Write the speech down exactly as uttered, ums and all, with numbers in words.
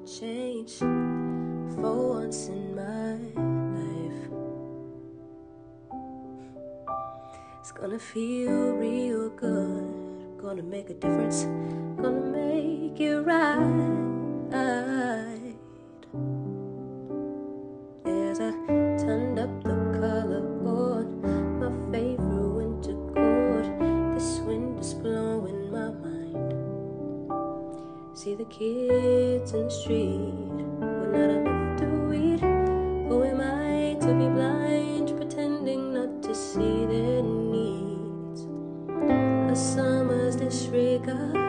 change for once in my life. It's gonna feel real good, gonna make a difference, gonna make it right. As I turned up the color on my favorite winter coat, this wind is blowing my mind. See the kids in the street with not enough to eat. Who am I to be blind, pretending not to see their needs? A summer's disregard